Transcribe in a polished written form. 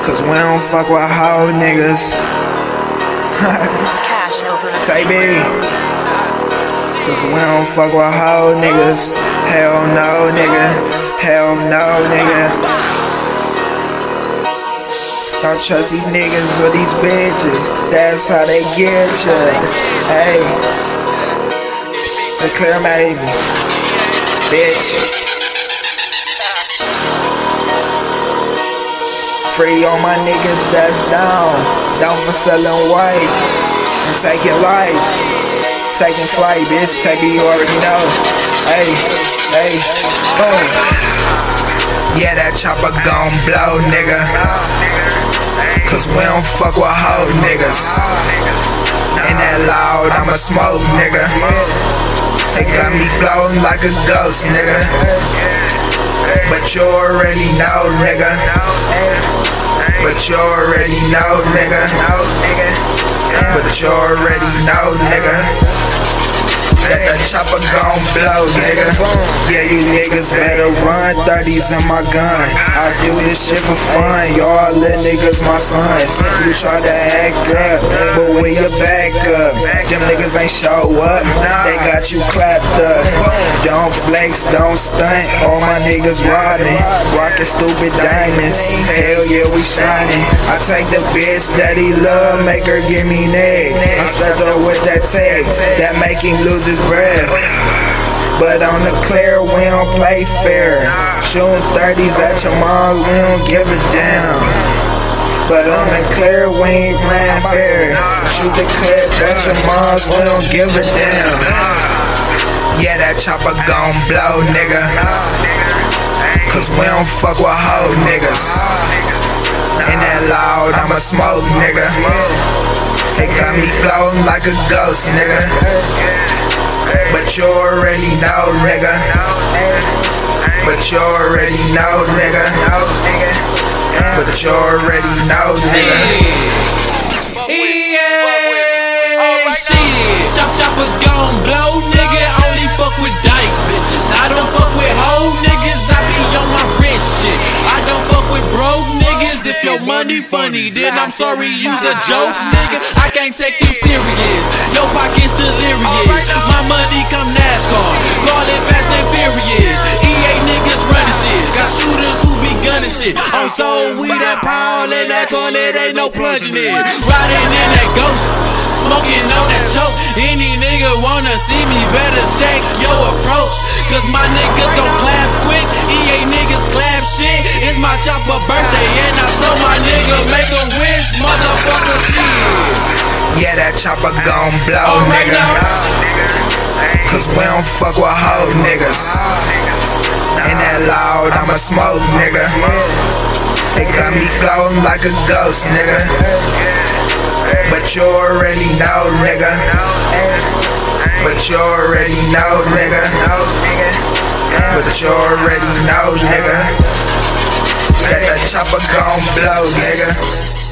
Cause we don't fuck with hoe niggas. TaeeBee. Cause we don't fuck with hoe niggas. Hell no, nigga. Hell no, nigga. Don't trust these niggas or these bitches. That's how they get ya. Hey. The clear maybe. Bitch. Free all my niggas that's down for selling white and taking lives, taking flight, bitch. TaeeBee, you already know. Hey, hey, boom. Yeah, that chopper gon' blow, nigga. Cause we don't fuck with hoe niggas. Ain't that loud, I'ma smoke, nigga. They got me floating like a ghost, nigga. But you already know, nigga. But you already know, nigga. But you already know, nigga. That chopper gon' blow, nigga. Yeah, you niggas better run. 30s in my gun. I do this shit for fun. Y'all little niggas my sons. You try to act up, but when you back up, them niggas ain't show up. They got you clapped up. Don't flex, don't stunt. All my niggas robbing, rockin' stupid diamonds. Hell yeah, we shining. I take the bitch that he love, make her give me neck. I'm strapped up with that tag that make him lose his breath. But on the clear, we don't play fair. Shooting 30s at your moms, we don't give a damn. But on the clear, we ain't playing fair. Shoot the clip at your moms, we don't give a damn. Yeah, that chopper gon' blow, nigga. Cause we don't fuck with hoe niggas. Ain't that loud, I'ma smoke, nigga. They got me floating like a ghost, nigga. But you already know, nigga. But you already know, nigga. But you already know, nigga. Yeah, shit. Chopper gon' blow, nigga. Only fuck with dyke bitches. I don't fuck with hoe niggas. I be on my rich shit. I don't fuck with broke niggas. If your money funny, then I'm sorry, you's a joke, nigga. I can't take you serious. Your pockets delirious. My money come NASCAR. Call it Fast and Furious. EA niggas running shit. Got shooters who be gunning shit. On soul, we that power in that toilet, ain't no plunging in. Riding in that ghost, smoking on that choke. Any nigga wanna see me, better check your approach. Cause my niggas gon' clap quick. EA niggas clap shit. It's my chopper birthday and I told my nigga make a wish, motherfucker shit. Yeah, that chopper gon' blow, nigga. Cause we don't fuck with hoe niggas. Ain't that loud, I'ma smoke, nigga. They got me floating like a ghost, nigga. But you already know, nigga. But you already know, nigga. But you already know, nigga. That chopper gon' blow, nigga.